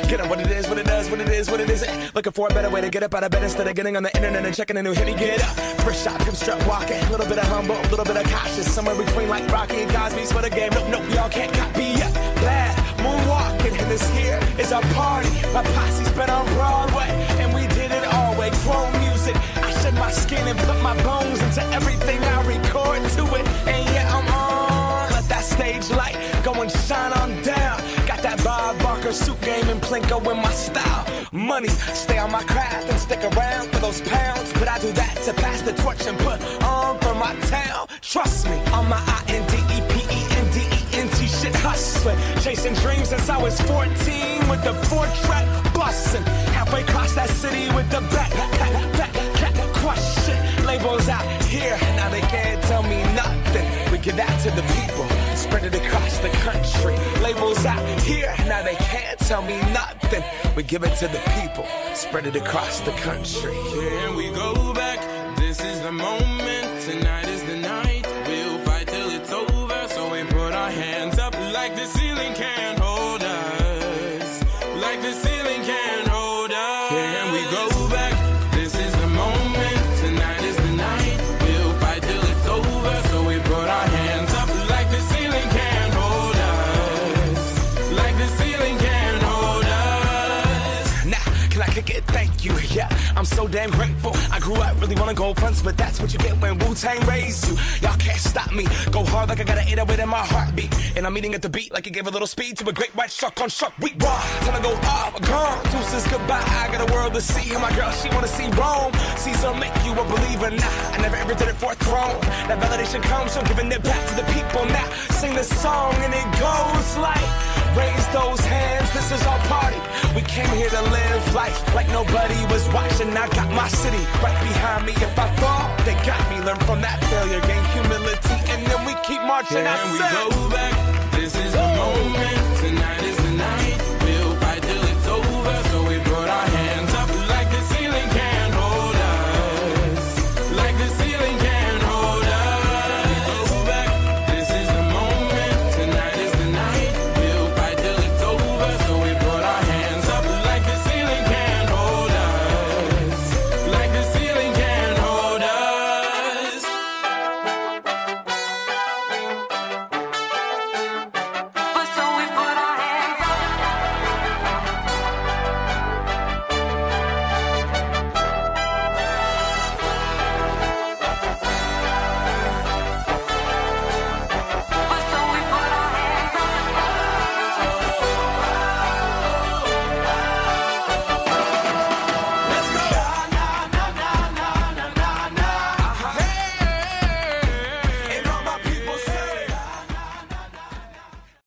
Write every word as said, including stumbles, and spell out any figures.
Get up what it is, what it does, what it is, what it isn't. Looking for a better way to get up out of bed instead of getting on the internet and checking a new hit. Me get up, first shot, come strut walking. A little bit of humble, a little bit of cautious. Somewhere between like Rocky and Cosby's for the game. Nope, nope, y'all can't copy yet. Glad moonwalking, and this here is our party. My posse's been on Broadway, and we did it all way. Chrome music, I shed my skin and put my bones into everything I record to it. And yeah, I'm on. Let that stage light go and shine on down. Got that Bob Barker suit game and Plinko in my style. Money, stay on my craft and stick around for those pounds. But I do that to pass the torch and put on for my town. Trust me, on my I N D E P E N D E N T shit hustling. Chasing dreams since I was fourteen with the four-track bussin'. Halfway across that city with the back, back, back, back, crush shit. Labels out here, now they can't tell me nothing. We give that to the people, spread it across the country. Labels out here, now they can't tell me nothing. We give it to the people, spread it across the country. Here we go back, this is the moment, tonight is the night. We'll fight till it's over, so we put our hands up like the ceiling can't hold us. Like the ceiling can't hold us. Here we go back, this is the moment, tonight is the night. We'll fight till it's over, so we put our hands up like the ceiling can't hold us. Like the ceiling can't hold us. Now, can I kick it? Thank you, yeah. I'm so damn grateful. I grew up really wanna go fronts, but that's what you get when Wu-Tang raised you. Y'all can't stop me. Go hard like I got an eight oh eight in my heartbeat. And I'm eating at the beat like it gave a little speed to a great white shark on shark. We raw. Time to go off, gone. Deuces goodbye. I got a world to see. And my girl, she wanna see Rome. Caesar make you a believer. Nah, I never ever did it for a throne. That validation comes from giving it back to the people. Now sing this song and it goes like, raise those hands, this is our party. We came here to live life like nobody was watching. I got my city right behind me. If I fall, they got me. Learn from that failure, gain humility, and then we keep marching. Can we go back? This is the moment.